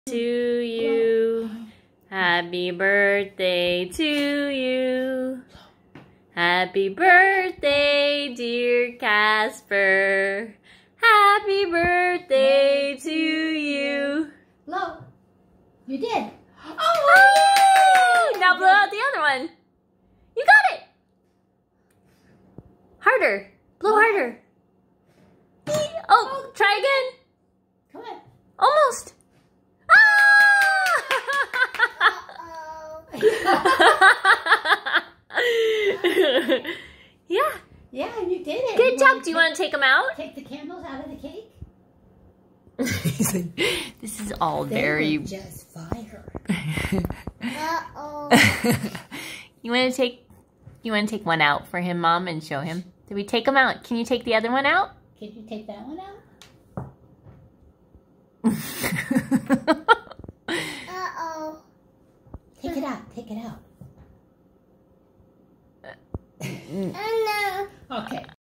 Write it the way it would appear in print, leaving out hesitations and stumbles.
To you. Happy birthday to you. Happy birthday, dear Casper. Happy birthday to you. Blow. You did. Oh! Now blow out the other one. You got it. Harder. Blow harder. Oh, try again. Come on. Almost. Yeah. Yeah, you did it. Good job. Do you want to take them out? Take the candles out of the cake? He's like, this is all They were just fire. You want to take one out for him, Mom, and show him? Did we take them out? Can you take the other one out? Can you take that one out? Take it out. Take it out. No. Okay.